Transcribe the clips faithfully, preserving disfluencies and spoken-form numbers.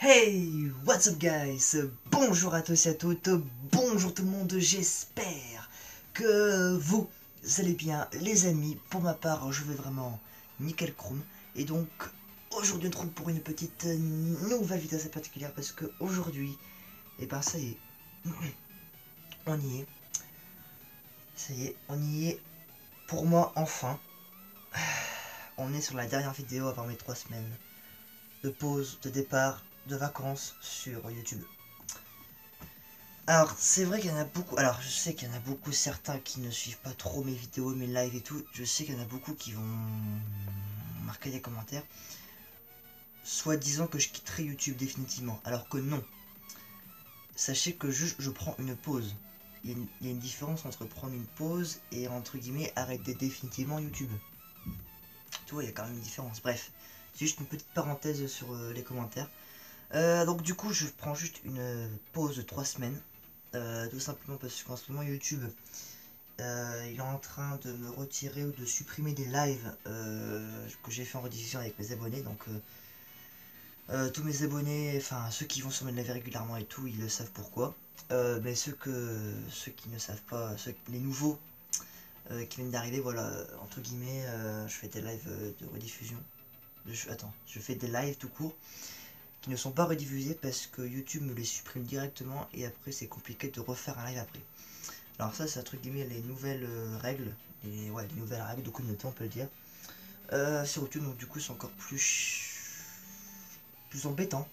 Hey, what's up guys? Bonjour à tous et à toutes, bonjour tout le monde, j'espère que vous allez bien les amis. Pour ma part, je vais vraiment nickel chrome. Et donc, aujourd'hui on se retrouve pour une petite nouvelle vidéo assez particulière parce que aujourd'hui, et ben ça y est, on y est. Ça y est, on y est. Pour moi, enfin, on est sur la dernière vidéo avant mes trois semaines de pause, de départ, de vacances sur YouTube. Alors, c'est vrai qu'il y en a beaucoup. Alors, je sais qu'il y en a beaucoup, certains qui ne suivent pas trop mes vidéos, mes lives et tout. Je sais qu'il y en a beaucoup qui vont marquer des commentaires, soit disant que je quitterai YouTube définitivement. Alors que non. Sachez que juste je prends une pause. Il y, a une, il y a une différence entre prendre une pause et entre guillemets arrêter définitivement YouTube. Tu vois, il y a quand même une différence. Bref, c'est juste une petite parenthèse sur euh, les commentaires. Euh, donc du coup, je prends juste une pause de trois semaines. Euh, tout simplement parce qu'en ce moment YouTube euh, il est en train de me retirer ou de supprimer des lives euh, que j'ai fait en rediffusion avec mes abonnés. Donc euh, euh, tous mes abonnés, enfin ceux qui vont sur mes lives régulièrement et tout, ils le savent pourquoi. Euh, mais ceux que ceux qui ne savent pas, ceux, les nouveaux euh, qui viennent d'arriver, voilà, entre guillemets, euh, je fais des lives de rediffusion. Je, attends, je fais des lives tout court qui ne sont pas rediffusés parce que YouTube me les supprime directement et après c'est compliqué de refaire un live après. Alors ça c'est un truc guillemets les nouvelles euh, règles, les, ouais, les nouvelles règles de communauté on peut le dire. Euh, sur YouTube donc du coup c'est encore plus plus embêtant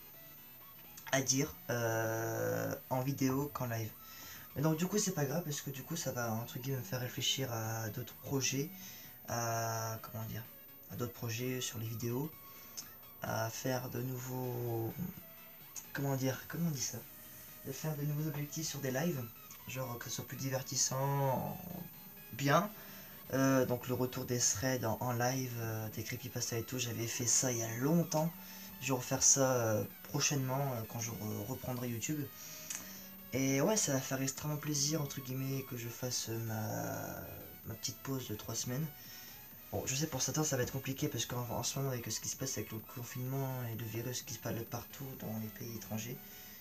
à dire euh, en vidéo qu'en live. Mais donc du coup c'est pas grave parce que du coup ça va entre guillemets me faire réfléchir à d'autres projets, à comment dire, à d'autres projets sur les vidéos, à faire de nouveaux, comment dire, comment on dit ça, de faire de nouveaux objectifs sur des lives, genre que ce soit plus divertissant, bien. Euh, donc le retour des threads en, en live, euh, des creepypasta et tout, j'avais fait ça il y a longtemps. Je vais refaire ça euh, prochainement euh, quand je re reprendrai YouTube. Et ouais, ça va faire extrêmement plaisir entre guillemets que je fasse ma, ma petite pause de trois semaines. Bon, je sais pour certains ça va être compliqué parce qu'en en ce moment avec ce qui se passe avec le confinement et le virus qui se parle partout dans les pays étrangers,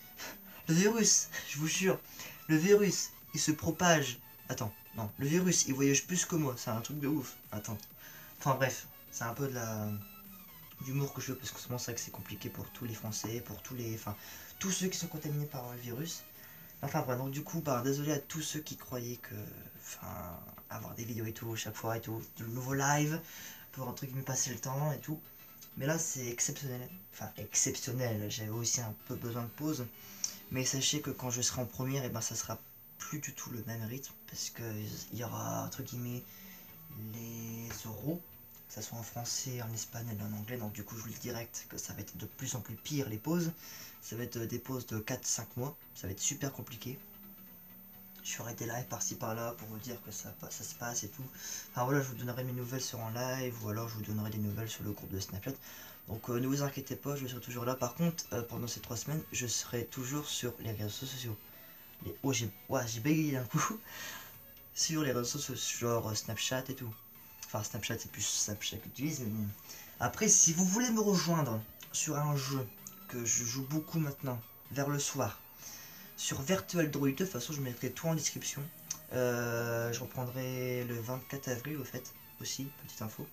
le virus, je vous jure, le virus, il se propage. Attends, non, le virus, il voyage plus que moi, c'est un truc de ouf. Attends. Enfin bref, c'est un peu de la d'humour que je veux parce que souvent c'est vrai que c'est compliqué pour tous les Français, pour tous les, enfin, tous ceux qui sont contaminés par le virus. Enfin bref, donc du coup, bah, désolé à tous ceux qui croyaient que, enfin, avoir des vidéos et tout chaque fois et tout, de nouveaux lives pour entre guillemets passer le temps et tout. Mais là c'est exceptionnel, enfin exceptionnel. J'avais aussi un peu besoin de pause. Mais sachez que quand je serai en première, et ben ça sera plus du tout le même rythme parce qu'il y aura entre guillemets les euros, que ce soit en français, en espagnol et en anglais. Donc du coup je vous le dis direct que ça va être de plus en plus pire les pauses. Ça va être des pauses de quatre cinq mois, ça va être super compliqué. Je ferai des lives par-ci par-là pour vous dire que ça, ça se passe et tout. Enfin voilà, je vous donnerai mes nouvelles sur en live ou alors je vous donnerai des nouvelles sur le groupe de Snapchat. Donc euh, ne vous inquiétez pas, je serai toujours là. Par contre, euh, pendant ces trois semaines, je serai toujours sur les réseaux sociaux. Les... Oh, j'ai ouais, j'ai bégayé d'un coup. Sur les réseaux sociaux, genre Snapchat et tout. Enfin, Snapchat, c'est plus Snapchat que j'utilise, mais bon. Après, si vous voulez me rejoindre sur un jeu que je joue beaucoup maintenant, vers le soir, sur Virtual Droid, de toute façon, je mettrai tout en description. Euh, je reprendrai le vingt-quatre avril, au fait, aussi, petite info.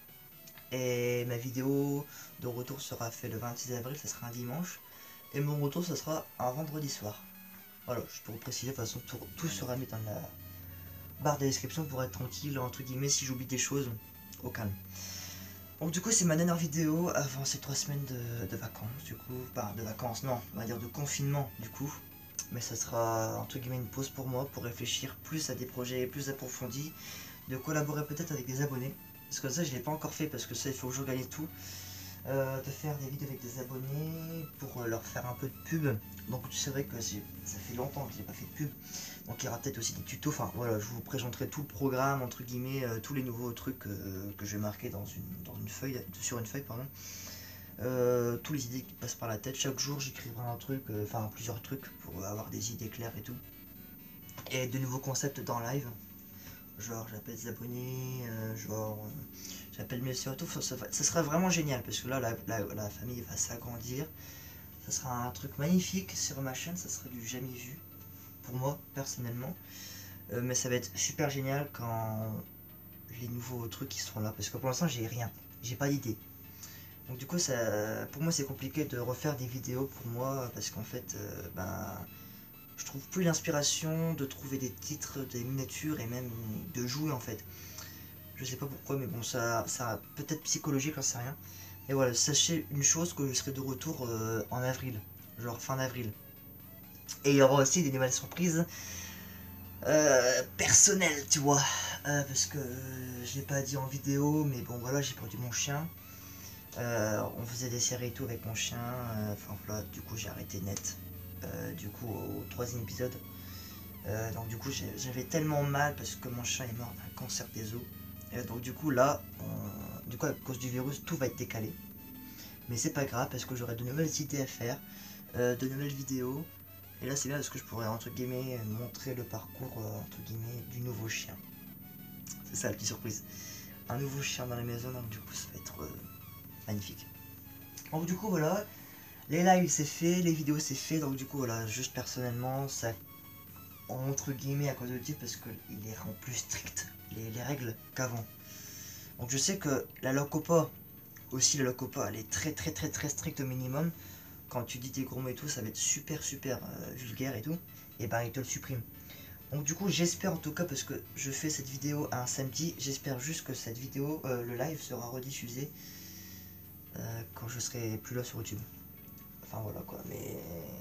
Et ma vidéo de retour sera faite le vingt-six avril, ça sera un dimanche. Et mon retour, ça sera un vendredi soir. Voilà, je peux vous préciser, de toute façon, tout, tout sera mis dans la barre de description pour être tranquille, entre guillemets, si j'oublie des choses, au calme. Donc du coup, c'est ma dernière vidéo avant ces trois semaines de, de vacances, du coup. Bah, de vacances, non, on va dire de confinement, du coup. Mais ça sera, entre guillemets, une pause pour moi, pour réfléchir plus à des projets plus approfondis, de collaborer peut-être avec des abonnés. Parce que ça, je l'ai pas encore fait, parce que ça, il faut que je gagne tout. Euh, de faire des vidéos avec des abonnés pour euh, leur faire un peu de pub. Donc c'est vrai que ça fait longtemps que j'ai pas fait de pub. Donc il y aura peut-être aussi des tutos. Enfin voilà, je vous présenterai tout le programme, entre guillemets, euh, tous les nouveaux trucs euh, que je vais marquer dans une, dans une feuille, sur une feuille, pardon. Euh, tous les idées qui passent par la tête. Chaque jour j'écrirai un truc, euh, enfin plusieurs trucs pour avoir des idées claires et tout. Et de nouveaux concepts dans live. Genre j'appelle des abonnés, euh, genre euh, j'appelle mes soeurs et tout, ça, ça, ça sera vraiment génial parce que là la, la, la famille va s'agrandir, Ça sera un truc magnifique sur ma chaîne, ça sera du jamais vu. Pour moi, personnellement. Euh, mais ça va être super génial quand les nouveaux trucs qui seront là. Parce que pour l'instant, j'ai rien. J'ai pas d'idée. Donc du coup, ça, pour moi, c'est compliqué de refaire des vidéos pour moi. Parce qu'en fait, euh, ben, je trouve plus l'inspiration de trouver des titres, des miniatures et même de jouer en fait. Je sais pas pourquoi, mais bon, ça, ça peut-être psychologique, j'en sais rien. Et voilà, sachez une chose, que je serai de retour euh, en avril, genre fin d'avril. Et il y aura aussi des nouvelles surprises euh, personnelles, tu vois. Euh, parce que euh, je l'ai pas dit en vidéo, mais bon voilà, j'ai perdu mon chien. Euh, on faisait des séries et tout avec mon chien. euh, Enfin voilà, du coup j'ai arrêté net. Euh, du coup au troisième épisode. Euh, donc du coup j'avais tellement mal parce que mon chien est mort d'un cancer des os. Euh, donc du coup là, on... du coup à cause du virus, tout va être décalé. Mais c'est pas grave parce que j'aurai de nouvelles idées à faire, euh, de nouvelles vidéos. Et là c'est bien parce que je pourrais entre guillemets montrer le parcours euh, entre guillemets du nouveau chien. C'est ça la petite surprise. Un nouveau chien dans la maison, donc du coup ça va être euh, magnifique. Donc du coup voilà, les lives c'est fait, les vidéos c'est fait, donc du coup voilà, juste personnellement ça entre guillemets à cause de YouTube parce qu'il est rend plus strict les, les règles qu'avant. Donc je sais que la Locopa, aussi la Locopa, elle est très très très très stricte au minimum. Quand tu dis tes gros mots et tout, ça va être super super euh, vulgaire et tout, et ben il te le supprime. Donc du coup j'espère en tout cas, parce que je fais cette vidéo un samedi, j'espère juste que cette vidéo, euh, le live sera rediffusé euh, quand je serai plus là sur YouTube. Enfin voilà quoi, mais...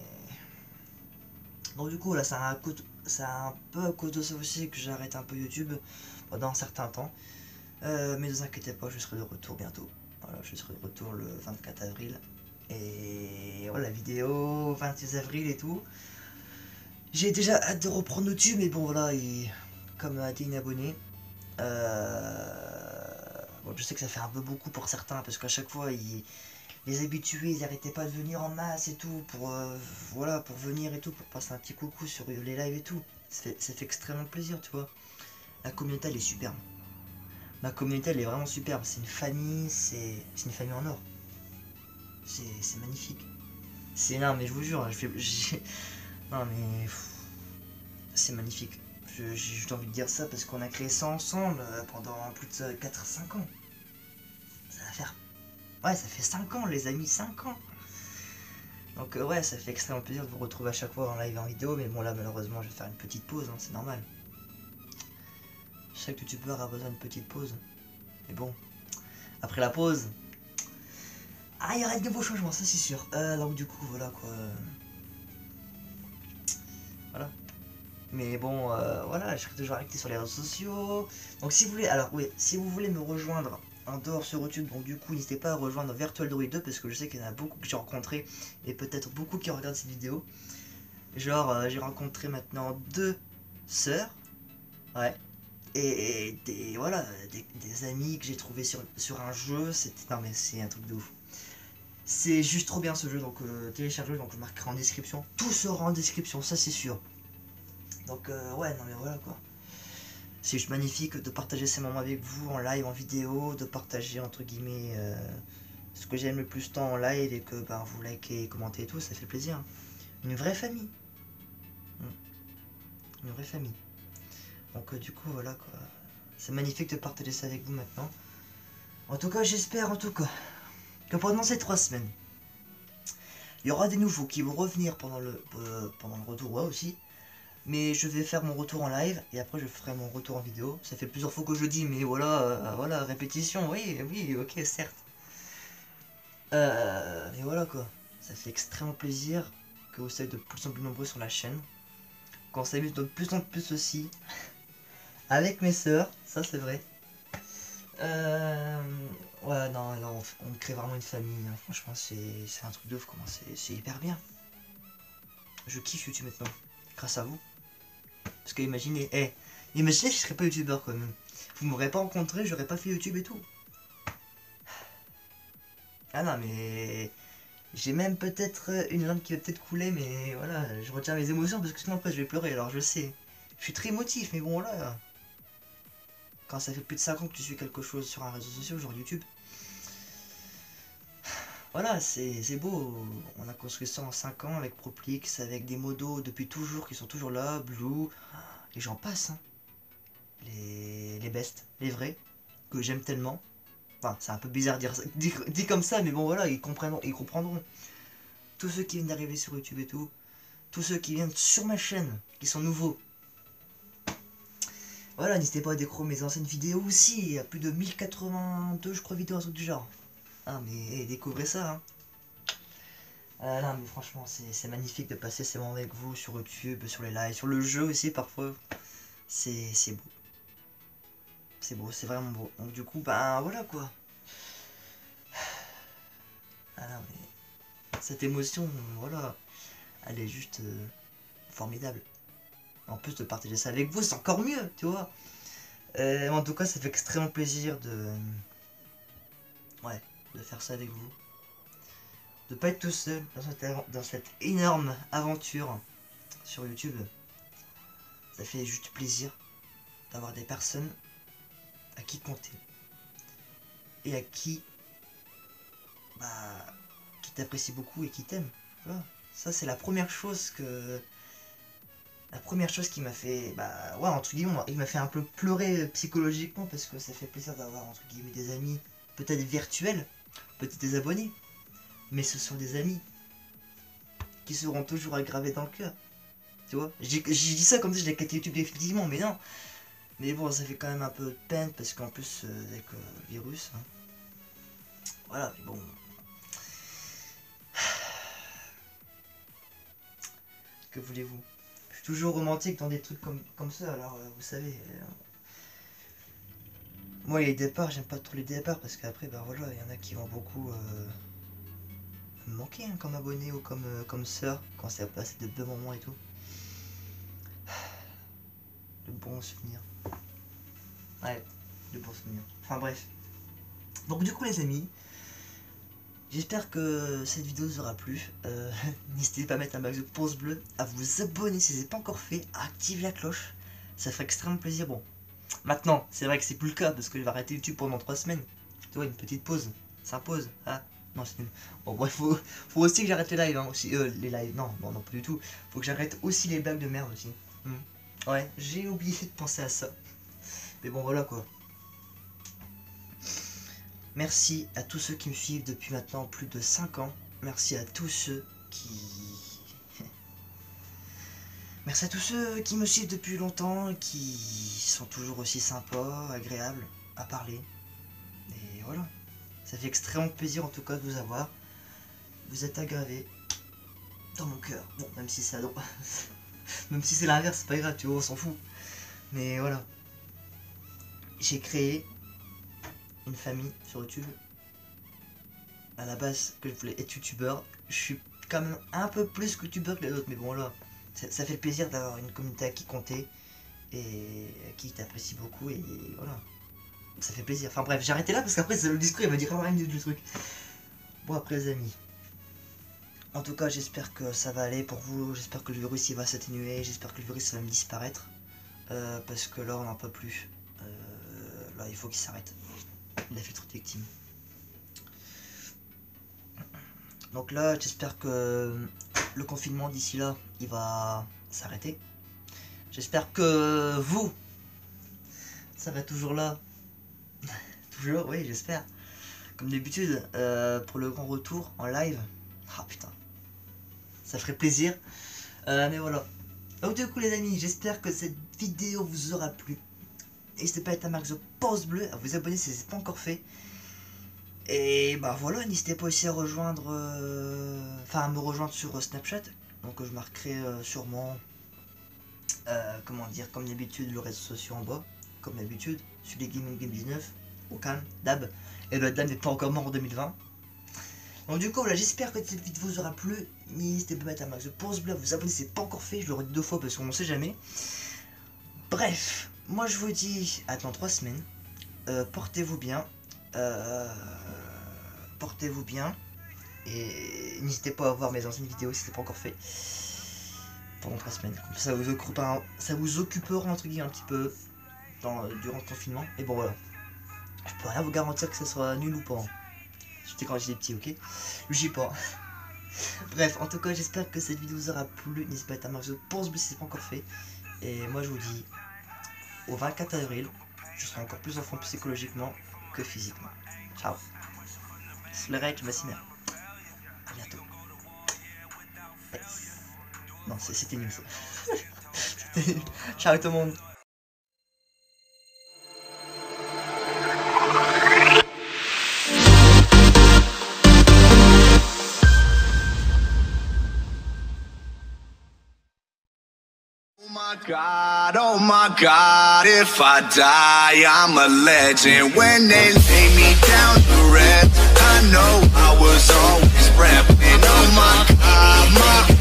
Donc du coup là c'est un, un peu à cause de ça aussi que j'arrête un peu YouTube pendant un certain temps. Euh, mais ne vous inquiétez pas, je serai de retour bientôt. Voilà, je serai de retour le vingt-quatre avril. Et voilà, la vidéo vingt-six avril et tout. J'ai déjà hâte de reprendre YouTube, mais bon voilà, et comme a dit une abonnée, euh... bon, je sais que ça fait un peu beaucoup pour certains, parce qu'à chaque fois, ils... les habitués, ils n'arrêtaient pas de venir en masse et tout, pour, euh, voilà, pour venir et tout, pour passer un petit coucou sur les lives et tout. Ça fait, ça fait extrêmement plaisir, tu vois. La communauté, elle est superbe. Ma communauté, elle est vraiment superbe. C'est une famille, c'est une famille en or. C'est magnifique. C'est énorme, mais je vous jure, je fais... Non mais... C'est magnifique. J'ai juste envie de dire ça parce qu'on a créé ça ensemble pendant plus de quatre à cinq ans. Ça va faire... Ouais, ça fait cinq ans les amis, cinq ans. Donc euh, ouais, ça fait extrêmement plaisir de vous retrouver à chaque fois en live et en vidéo. Mais bon là malheureusement je vais faire une petite pause, hein, c'est normal. Chaque youtubeur a besoin d'une petite pause. Mais bon, après la pause... Ah, il y aura de nouveaux changements, ça c'est sûr. Euh, donc du coup, voilà quoi. Voilà. Mais bon, euh, voilà, je serai toujours actif sur les réseaux sociaux. Donc si vous voulez, alors oui, si vous voulez me rejoindre en dehors sur YouTube, donc du coup, n'hésitez pas à rejoindre Virtual Druid deux parce que je sais qu'il y en a beaucoup que j'ai rencontré et peut-être beaucoup qui regardent cette vidéo. Genre, euh, j'ai rencontré maintenant deux sœurs, ouais, et, et des, voilà, des, des amis que j'ai trouvé sur, sur un jeu. C'était, non mais c'est un truc de ouf. C'est juste trop bien ce jeu, donc euh, téléchargez-le, donc je marquerai en description. Tout sera en description, ça c'est sûr. Donc euh, ouais, non mais voilà quoi. C'est juste magnifique de partager ces moments avec vous en live, en vidéo, de partager entre guillemets euh, ce que j'aime le plus temps en live et que ben, vous likez, commentez et tout, ça fait plaisir. Une vraie famille. Une vraie famille. Donc euh, du coup voilà quoi. C'est magnifique de partager ça avec vous maintenant. En tout cas j'espère en tout cas que pendant ces trois semaines, il y aura des nouveaux qui vont revenir pendant le, euh, pendant le retour, ouais aussi. Mais je vais faire mon retour en live et après je ferai mon retour en vidéo. Ça fait plusieurs fois que je le dis, mais voilà, euh, voilà, répétition, oui, oui, ok, certes. Euh, mais voilà quoi, ça fait extrêmement plaisir que vous soyez de plus en plus nombreux sur la chaîne. Qu'on s'amuse de plus en plus aussi avec mes sœurs, ça c'est vrai. Euh, ouais, non, là on, on crée vraiment une famille, hein. Franchement c'est un truc de ouf, comment c'est hyper bien. Je kiffe YouTube maintenant, grâce à vous. Parce que imaginez, eh, imaginez si je serais pas youtubeur quand même. Vous m'aurez pas rencontré, j'aurais pas fait YouTube et tout. Ah non mais... J'ai même peut-être une larme qui va peut-être couler, mais voilà, je retiens mes émotions parce que sinon après je vais pleurer, alors je sais. Je suis très émotif, mais bon là... Quand ça fait plus de cinq ans que tu suis quelque chose sur un réseau social, genre YouTube... voilà, c'est beau. On a construit ça en cinq ans avec Proplix, avec des modos depuis toujours qui sont toujours là, Blue, et j'en passe. Hein. Les, les bestes, les vrais, que j'aime tellement. Enfin, c'est un peu bizarre de dire ça, dit, dit comme ça, mais bon voilà, ils comprendront, ils comprendront. Tous ceux qui viennent d'arriver sur YouTube et tout, tous ceux qui viennent sur ma chaîne, qui sont nouveaux. Voilà, n'hésitez pas à découvrir mes anciennes vidéos aussi, il y a plus de mille quatre-vingt-deux, je crois, vidéos, un truc du genre. Ah, mais hey, découvrez ça, hein. Ah non, mais franchement, c'est magnifique de passer ces moments avec vous sur YouTube, sur les lives, sur le jeu aussi, parfois. C'est beau. C'est beau, c'est vraiment beau. Donc du coup, ben voilà quoi. Ah non, mais cette émotion, voilà, elle est juste euh, formidable. En plus de partager ça avec vous, c'est encore mieux, tu vois. Euh, en tout cas, ça fait extrêmement plaisir de... Ouais, de faire ça avec vous. De pas être tout seul dans cette, dans cette énorme aventure sur YouTube. Ça fait juste plaisir d'avoir des personnes à qui compter. Et à qui... Bah... qui t'apprécient beaucoup et qui t'aiment. Voilà. Ça, c'est la première chose que... La première chose qui m'a fait, bah ouais, entre guillemets, il m'a fait un peu pleurer psychologiquement parce que ça fait plaisir d'avoir, entre guillemets, des amis, peut-être virtuels, peut-être des abonnés, mais ce sont des amis qui seront toujours aggravés dans le cœur, tu vois. J'ai dit ça comme si je l'ai quitté YouTube définitivement, mais non. Mais bon, ça fait quand même un peu de peine parce qu'en plus, euh, avec euh, le virus, hein. Voilà, mais bon. Que voulez-vous? Je suis toujours romantique dans des trucs comme, comme ça, alors euh, vous savez. Euh, moi, les départs, j'aime pas trop les départs parce qu'après, ben voilà, il y en a qui vont beaucoup euh, me manquer hein, comme abonné ou comme, euh, comme sœur quand c'est passé de bons moments et tout. De bons souvenirs. Ouais, de bons souvenirs. Enfin bref. Donc du coup les amis, j'espère que cette vidéo vous aura plu. Euh, N'hésitez pas à mettre un max de pouce bleu, à vous abonner si ce n'est pas encore fait, à activer la cloche. Ça ferait extrêmement plaisir. Bon, maintenant, c'est vrai que c'est plus le cas parce que je vais arrêter YouTube pendant trois semaines. Tu vois, une petite pause. Ça pause. Ah, non, c'est nul. Bon, bref, faut, faut aussi que j'arrête les lives. Hein, aussi, euh, les lives, non, bon, non, pas du tout. Faut que j'arrête aussi les blagues de merde aussi. Hmm. Ouais, j'ai oublié de penser à ça. Mais bon, voilà quoi. Merci à tous ceux qui me suivent depuis maintenant plus de cinq ans. Merci à tous ceux qui... Merci à tous ceux qui me suivent depuis longtemps et qui sont toujours aussi sympas, agréables à parler. Et voilà. Ça fait extrêmement plaisir en tout cas de vous avoir. Vous êtes aggravés dans mon cœur. Bon, même si c'est même si c'est l'inverse, c'est pas grave, tu vois, on s'en fout. Mais voilà. J'ai créé une famille sur YouTube. À la base, que je voulais être youtubeur. Je suis quand même un peu plus que youtubeur que les autres, mais bon là, ça, ça fait plaisir d'avoir une communauté à qui compter et qui t'apprécie beaucoup et voilà. Ça fait plaisir. Enfin bref, j'ai arrêté là parce qu'après le discours il va dire rien du truc. Bon après les amis. En tout cas j'espère que ça va aller pour vous. J'espère que le virus il va s'atténuer. J'espère que le virus va me disparaître. Euh, parce que là on n'en peut plus. Euh, là il faut qu'il s'arrête. Il a fait trop de victimes. Donc là j'espère que le confinement d'ici là il va s'arrêter. J'espère que vous ça va toujours là. Toujours, oui, j'espère. Comme d'habitude, euh, pour le grand retour en live. Ah putain, ça ferait plaisir. Euh, mais voilà. Donc du coup les amis, j'espère que cette vidéo vous aura plu. N'hésitez pas à mettre un max de pouce bleu, à vous abonner si ce n'est pas encore fait. Et bah voilà, n'hésitez pas aussi à rejoindre, euh, enfin à me rejoindre sur Snapchat. Donc je marquerai euh, sûrement, euh, comment dire, comme d'habitude, le réseau social en bas. Comme d'habitude, sur les Gaming Game dix-neuf, au calme, d'hab. Et le dame n'est pas encore mort en deux mille vingt. Donc du coup voilà, j'espère que cette vidéo vous aura plu. N'hésitez pas à mettre un max de pouce bleu, vous abonner si c'est pas encore fait, je le redis deux fois parce qu'on ne sait jamais. Bref, moi je vous dis à dans trois semaines. Euh, portez-vous bien. Euh, portez-vous bien. Et n'hésitez pas à voir mes anciennes vidéos si c'est pas encore fait. Pendant trois semaines. Comme ça, vous occupera, ça vous occupera entre guillemets un petit peu dans, durant le confinement. Et bon voilà. Je peux rien vous garantir que ça sera nul ou pas. J'étais quand j'étais petit, ok? Lui pas. Bref, en tout cas, j'espère que cette vidéo vous aura plu. N'hésitez pas à être un max de pouce bleu si ce n'est pas encore fait. Et moi, je vous dis au vingt-quatre avril, je serai encore plus en forme psychologiquement que physiquement. Ciao. Slurrage, Massina. À bientôt. Peace. Non, c'était nul ça. C'était nul. Ciao tout le monde. Oh my God, oh my God, if I die, I'm a legend. When they lay me down to rest, I know I was always repping. Oh my God, my